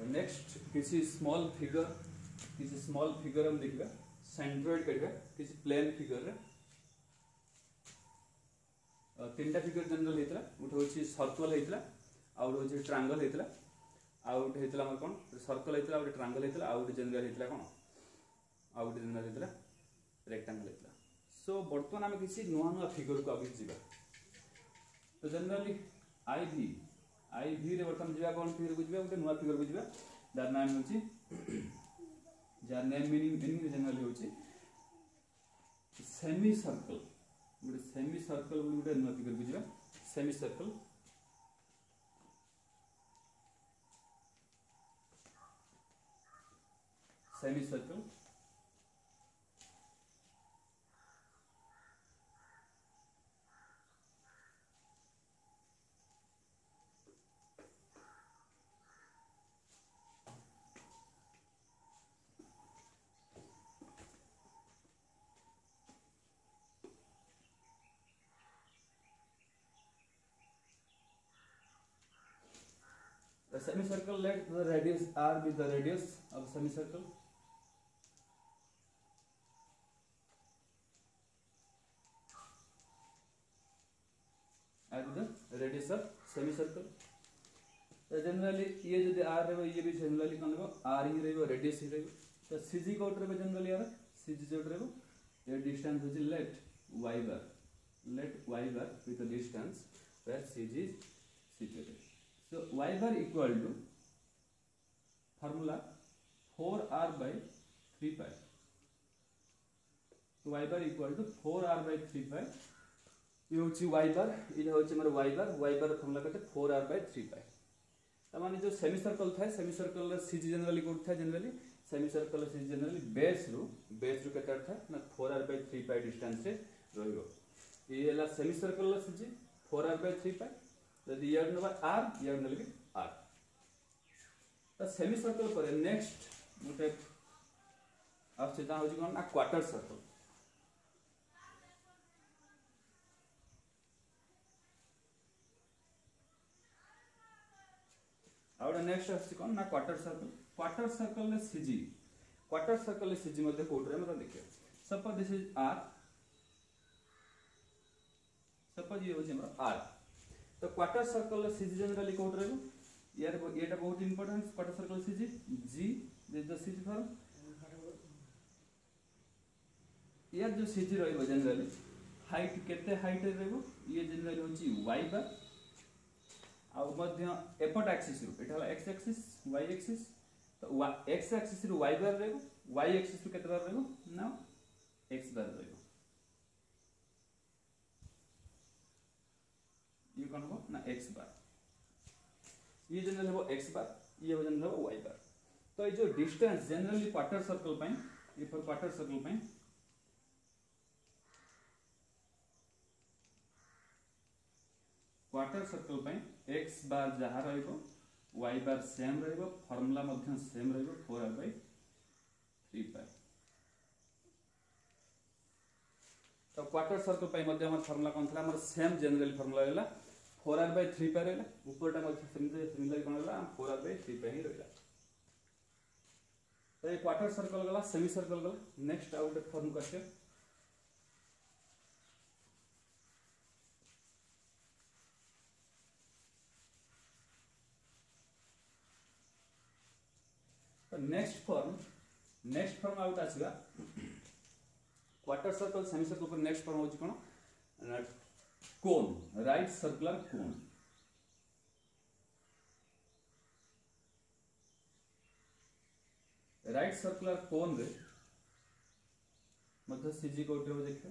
Next किसी small figure हम देखा सेंट्रोइड करवा किसी प्लेन फिगर रे तीनटा फिगर जनरल होता गोटे हूँ सर्कल होता आउ गोटे हूँ ट्रांगल होता आउ गोटे होता आम कौन सर्कल होता गोटे ट्रांगल होता आउ गोटे जनरल होता कौन आउ गोटे जनरल होता रेक्टांगल होता। सो बर्तमान आम किसी नुआ नुआ फिगर को आगे जावा तो जनरली आई भी रे बर्तमान जावा कौन फिगर को जावा गोटे नुआ फिगर को जावा जार नाम हूँ जार नेम मीनिंग जनरली हूँ सेमी सर्कल गोटे सेमी सर्कल गोटे नुआ फिगर को जावा semicircle The semicircle let the radius r be the radius of semicircle. R be the radius of semicircle. तो जनरली ये जो r रहे ये भी जनरली कौन रहे r ही रहे रेडियस ही रहे तो cg कौट रहे जनरली यार cg जो रहे ये डिस्टेंस होची let y bar with the distance where cg is situated. So y bar equal to formula 4r by 3 pi. So y bar equal to 4r by 3 pi. ये होची y bar ये होची हमारा y bar formula कहते 4r by 3 pi. तो माने जो semicircle था सेमी सर्कल रा cg जनरली कोड था जनरली सेमी सर्कल रा cg जनरली बेस रू केते था ना 4r by 3 pi डिस्टेंस रे रहइबो ये हला सेमी सर्कल रा cg 4r by 3 pi यदि यार नंबर r यार नलगे r तो सेमी सर्कल पर नेक्स्ट गोटे अब सेटा होची कोन ना क्वार्टर सर्कल और नेक्स्ट आसी कोन ना क्वार्टर सर्कल में cg मध्ये कोड रे मतलब देखिए suppose this is r suppose ये होची हमरा r तो क्वार्टर सर्कल cg जनरली कोड रहबो यार एटा बहुत important quarter circle cg g this the cg form यार जो cg रहबो जनरली हाइट केते हाइट रहबो ये जनरली होची y बार आ मध्य एपट एक्सिस रो एटा x एक्सिस y एक्सिस तो x एक्सिस रो y बार रहबो y एक्सिस रो केते बार रहबो ना x बार रहबो ये कौन हो ना x बार ये जनरल हो x बार ये जनरल हो y बार तो ये जो डिस्टेंस जनरली क्वार्टर सर्कल पे ये फॉर क्वार्टर सर्कल पे x बार जहा रहइबो y बार सेम रहइबो फार्मूला मध्ये सेम रहइबो 4r by 3 pi तो क्वार्टर सर्कल पे मध्ये हमर फार्मूला कोन थला हमर सेम जनरल फार्मूला रहला 4r by 3 pi रहला ऊपरटा मध्ये सिमिलर कोन रहला 4r by 3 pi ही रहला तो ये क्वार्टर सर्कल गला सेमी सर्कल गला नेक्स्ट आउट फॉर्म करके तो नेक्स्ट फॉर्म आउट आसीबा क्वार्टर सर्कल सेमी सर्कल पर नेक्स्ट फॉर्म होची कोन cone right circular cone right circular cone रे मध्य cg कोड रे देखिए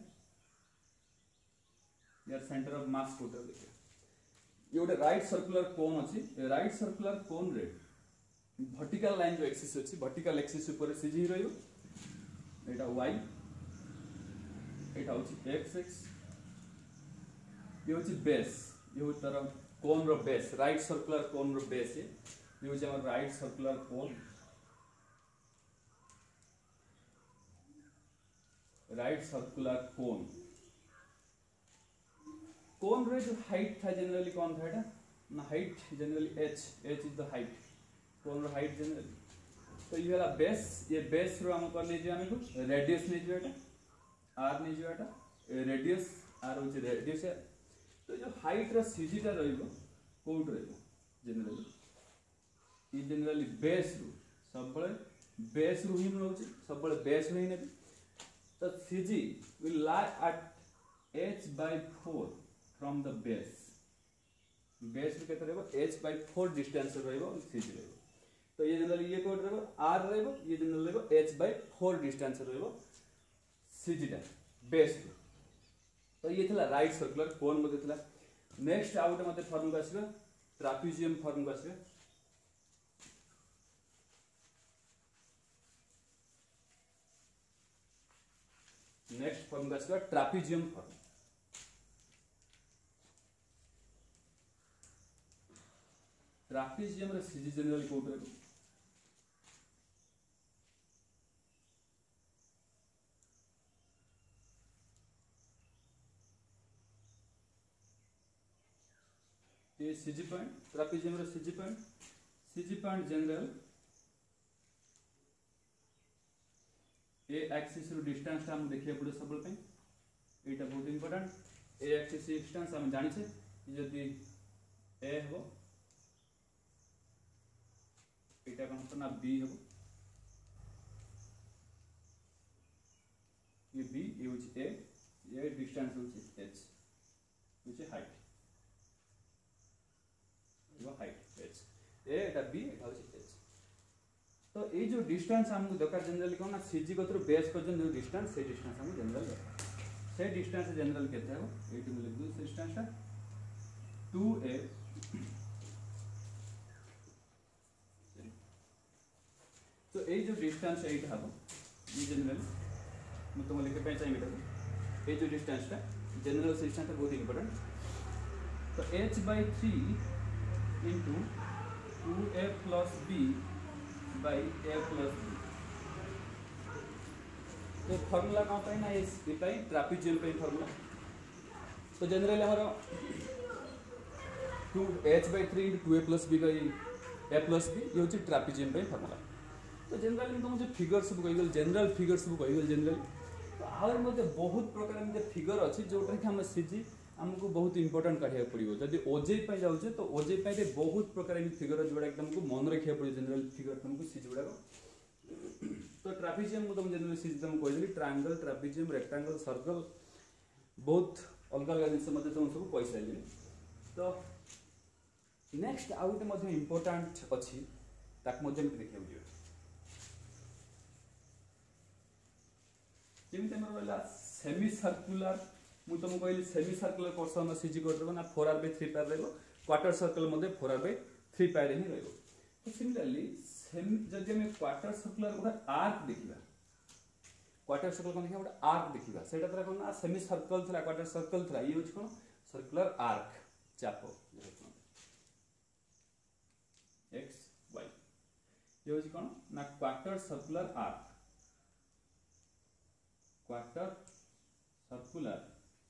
यार सेंटर ऑफ मास कोड रे देखिए ये गोटे राइट सर्कुलर कोन अछि राइट सर्कुलर कोन रे वर्टिकल लाइन जो एक्सिस अछि वर्टिकल एक्सिस ऊपर cg ही रहइबो एटा y एटा होची x ये होची बेस ये हो तरह कोन रो बेस राइट सर्कुलर कोन रो बेस ये होची हमर राइट सर्कुलर कोन कोन रे जो हाइट था जनरली कौन था एटा ना height generally h is the height cone रो हाइट जनरली तो ये वाला बेस ये बेस रो हम कर ले जे हमको रेडियस ने जो एटा आर ने जो एटा रेडियस आर होची रेडियस है तो जो हाइट रो सीजी टा रहइबो कोड रहइबो जनरली बेस रू सब बळे बेस रू ही रहउची सब बळे बेस रू ही नेबी तो CG will lie at h/4 from the base base रू केते रहबो h/4 डिस्टेंस रहइबो सीजी रहइबो तो ये जनरली ये कोड रहबो r रहइबो ये जनरली रहइबो h/4 डिस्टेंस रहइबो सीजी टा बेस रू तो ये थला राइट सर्कुलर कोन मध्ये थला नेक्स्ट आउट मते फॉर्म का आसीबा ट्रापेजियम फॉर्म का आसीबा नेक्स्ट फॉर्म का आसीबा ट्रापेजियम फॉर्म ट्रापेजियम रे सीजी जनरली कोड रहबो ये सीजी पॉइंट ट्रापेजियम रे सीजी पॉइंट जनरल ए एक्सिस रो डिस्टेंस हम देखिए पड़े सबल पे एटा बहुत इंपोर्टेंट ए एक्सिस डिस्टेंस हम जानि छे यदि ए हो एटा कौन ना बी हो ये बी ये होची ए ये डिस्टेंस होची एच होची height height H A Etah B एटा होची एच तो ये जो डिस्टेंस हमको दरकार जनरली कोन ना सीजी को थ्रू बेस पर जो डिस्टेंस से डिस्टेंस हमको जनरल से डिस्टेंस जनरल कहते हैं वो 8 में लिख दो डिस्टेंस है 2a तो ये जो डिस्टेंस है एटा हम ये जनरल मैं तुम लिख के चाहिए बेटा ये जो डिस्टेंस है जनरल डिस्टेंस है बहुत इंपोर्टेंट तो h/3 into 2a plus b by a plus b तो फार्मूला कौन पाई ना इस पाई ट्रापेजियम पे फार्मूला तो जनरली हमारा 2h/3 into 2a plus b by a plus b ये होची ट्रापेजियम पे फार्मूला तो जनरली तुम जो फिगर सब कहिगल जनरल फिगर सब कहिगल जनरली तो आर मध्ये बहुत प्रकार में फिगर अछि जोटा कि हम सीजी हमको बहुत इंपोर्टेंट काढिया पड़िबो जदी ओजेई पे जाउछे तो ओजेई पे बहुत प्रकार के फिगर जोड़ा एकदम को मन रखिया पड़े जनरल फिगर तुमको सीज गुडा तो ट्रापेजियम तुम जनरल सीज तुम कहली ट्रायंगल ट्रापेजियम रेक्टेंगल सर्कल बहुत अलग अलग जिनस मध्ये तुम सब पैसा ले तो नेक्स्ट आउट मध्ये इंपोर्टेंट अछि ताक मध्ये देखियो जो जेमिते हमर वाला सेमी सर्कुलर मु तुमको कहली सेमी सर्कुलर पोर्शन सीजी कर देबो ना 4r/3 पार रहबो क्वार्टर सर्कल मध्ये 4r/3 पार ही रहबो तो सिमिलरली जदि हम क्वार्टर सर्कुलर गोटे आर्क देखिबा क्वार्टर सर्कल कोन देखिबा गोटे आर्क देखिबा सेटा तरा कोन ना सेमी सर्कल थला क्वार्टर सर्कल थला ये होछ कोन सर्कुलर आर्क चापो x y ये होछ कोन ना quarter circular arc quarter circular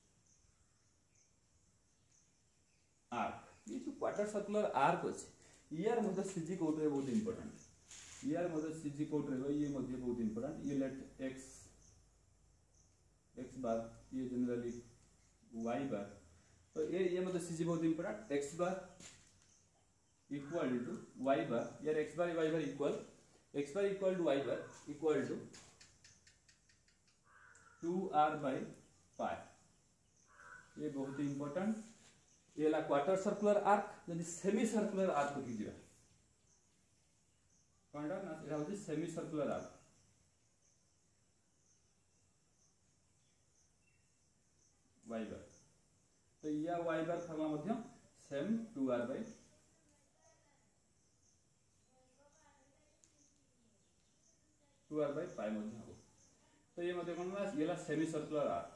arc ये जो क्वार्टर सर्कुलर आर्क अछि यार मध्ये सीजी कोड रे बहुत इंपोर्टेंट यार मध्ये सीजी कोड रे ये मध्ये बहुत इंपोर्टेंट ये लेट x बार ये जनरली y बार तो ये मध्ये सीजी बहुत important x bar equal to y bar यार x bar y bar equal x bar equal to y bar equal to 2r/5 ये बहुत इंपोर्टेंट ये ला क्वार्टर सर्कुलर आर्क जदि सेमी सर्कुलर आर्क को कीजिए कोनडा ना एरा होची semicircular arc y bar तो या y बार फॉर्मुला मध्य सेम 2r/5 मध्य हो तो ये मध्य कोन ना ये ला semicircular arc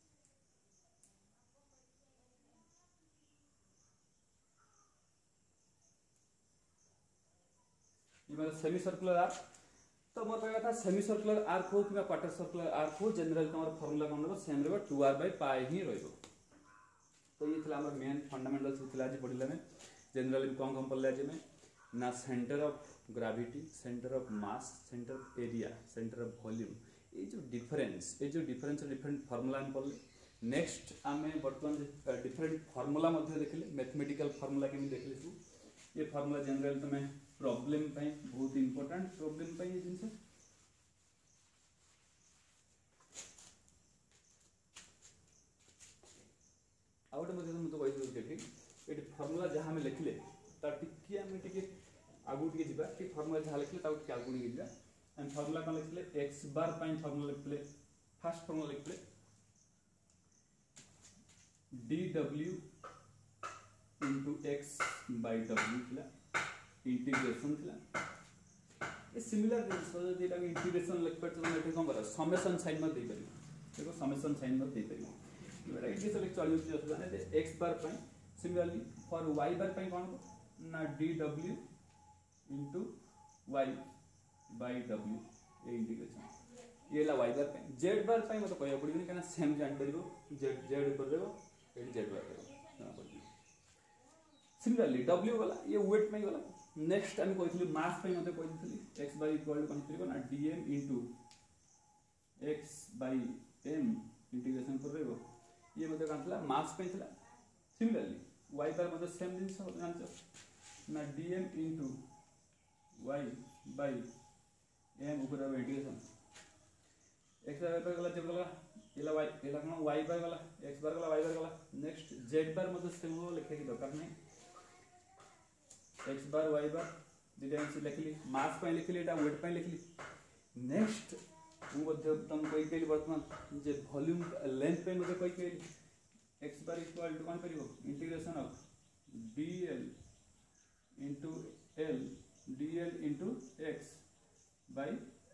semi circular arc तो मोर कहवा था सेमी सर्कुलर आर्क हो कि क्वार्टर सर्कुलर आर्क हो जनरल तमर फार्मूला कोन रहबो सेम रहबो 2r/π ही रहबो तो ये थला हमर मेन फंडामेंटल्स थला जे पढिला में जनरली कोन पढला जे में ना centre of gravity, centre of mass, centre of area, centre of volume, ये जो डिफरेंस डिफरेंट फार्मूला हम पढ़ले। नेक्स्ट आम बर्तमान डिफरेंट फार्मूला देखिले, मैथमेटिकल फार्मूला केमी देखिले सब। ये फार्मूला जनरल तुम प्रॉब्लम बहुत इंपोर्टेंट प्रॉब्लम ये जिनस। आउ गोटे मुझे कही ये फार्मूला जहाँ आम लिखले टे आम टे आगू टे जा फार्मूला जहाँ लिखले आगू टे जा। एंड फार्मूला कौन लिखले एक्स बार फार्मूला लिखले, फास्ट फार्मूला लिखले dw इंटू एक्स बाय डब्ल्यू थिला इंटीग्रेशन थिला। ये सिमिलर जिनस जो इंटीग्रेशन लिख पार्टी कौन कर समेसन साइन मत दे देखो समेसन साइन मत दे पार ये सब चल असुविधा x bar similarly for y bar कौन ना dw इंटू वाई बाय डब्ल्यू ये इंटीग्रेशन ये वाई बार जेड बार मतलब कह पड़े क्या सेम जानपर जेड जेड कर देव ये जेड बार सिमिलरली डब्ल्यू गला ये वेट में गला। नेक्स्ट आम कही मास मत कही एक्स बाय इक्वल टू कौन ना dm into x by m integration कर ये मतलब कौन मास सिमिलरली वाई बार मतलब सेम जिन जान ना dm into y by m ऊपर इंटीग्रेशन एक्स बार गला जब गला इला वाई इला कौन वाई बार गला एक्स बार गला वाई बार गला। नेक्स्ट जेड बार मतलब सेम लिखे की दरकार नहीं एक्स बार वाई बार दुटा से लिखली मास लिखली वेट लिखली। नेक्स्ट मुझे तुम कही बर्तमान जे वॉल्यूम लेंथ पे मुझे कही एक्स बार इक्वल टू कौन कर integration of dl into l dl into x by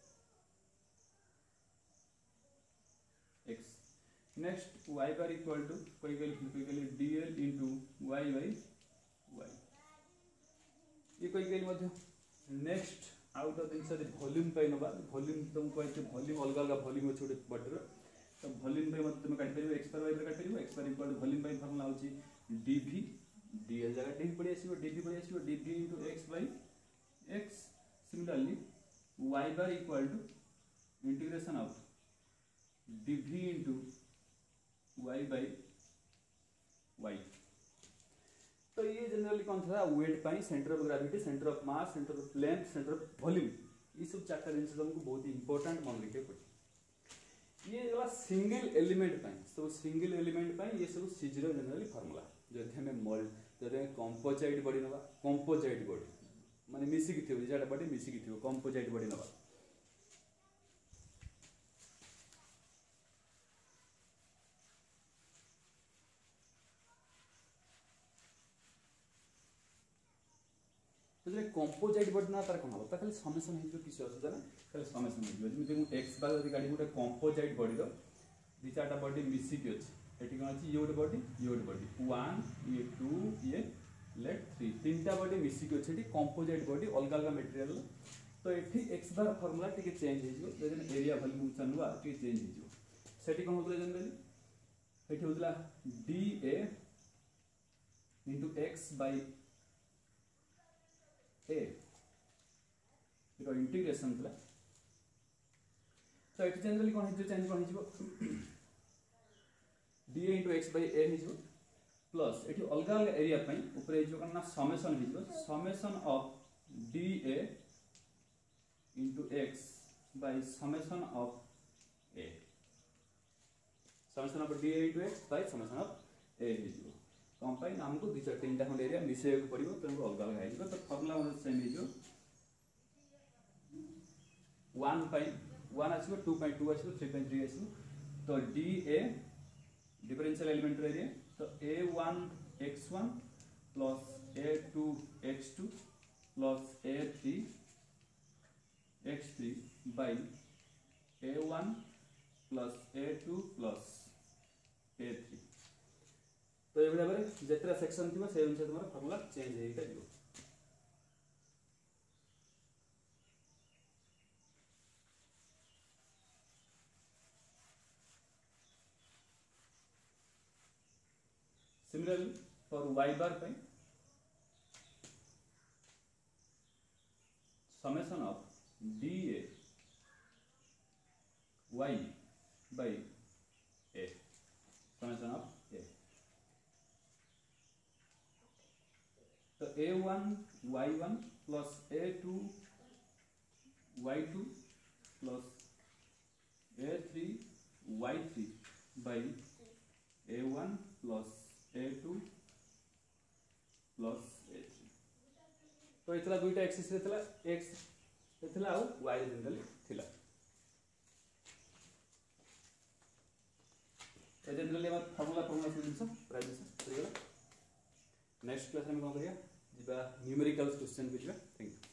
x. Next y bar equal to कही dl into y by y ये कही। नेक्स्ट आउ तो जिन वॉल्यूम ना वॉल्यूम तुमको वॉल्यूम अलग अलग वॉल्यूम अच्छे गोटे बॉडीर तो वॉल्यूम तुम काट पार एक्स बार वाई बार काट x bar equal to volume formula होची dv dl जगह डी पड़ी आसीबो dv पड़ी आसीबो dv into x by x। Similarly y bar equal to integration of dv into y by y। तो ये जनरली कौन था वेट पाई centre of gravity, centre of mass, centre of length, centre of volume ये सब चार्टा जिन तुमको बहुत important मन रखे पड़े। ये गला सिंगल एलिमेंट पाई सब सिंगल एलिमेंट पाई ये सब सीजीरो जनरली फार्मूला जदि हमें जदि कंपोजाइट बॉडी नवा कंपोजाइट बॉडी माने मिसिक थियो जेटा बॉडी मिसिक थियो कंपोजाइट बॉडी नवा। कंपोजाइट बॉडी ना तार कौन हम खाली समेसन हो किसी असुविधा ना खाली समेसन हो जमी एक्स बार जब गाड़ी गोटे कंपोजाइट बॉडी दी चार्टा बॉडी मिसिक अच्छे ये कौन अच्छी ये गोटे बॉडी ये गोटे बॉडी 1 ये 2 ये लेट 3 तीनटा बॉडी मिसिक अच्छे कंपोजाइट बॉडी अलग अलग मटेरियल। तो ये एक्स बार फॉर्मूला टी चेंज हो एरिया वॉल्यूम नुआ टी चेंज हो कौन होता जनरली ये होता dA into x by A integration था। तो ये जनरली कौन हो चेंज कौन हो dA into x by A हो प्लस ये अलग अलग एरिया ऊपर कौन ना समेसन हो summation of dA into x by summation of A summation of dA into x by summation of A हो कौन पाई आमको दुई चार तीन खंड एरिया मिसेक पड़ो तेणु अलग अलग हो। तो फर्मुला सेम हो 1 आसो 2.2 आसो 3.3 आसो। तो dA डिफरेंशियल एलिमेंट एरिया तो A1 x1 plus A2 x2 plus A3 x3 by A1 plus A2 plus A3। तो ये भाव में जितना सेक्शन थी से अनुसार तुम फर्मूला चेंज हो पार। Similarly for y bar summation of DA y by A, summation of A। तो A1 y1 plus A2 y2 plus A3 y3 by A1 plus A2 plus A3। तो इतला दुईटा एक्सिस रे थिला, x रे थिला आ y रे जनरली थिला। ए जनरली हमर फार्मूला जिनस प्राइस सरीगला। नेक्स्ट क्लास में कोन करिया जिबा न्यूमेरिकल क्वेश्चन बुझबा। Thank you.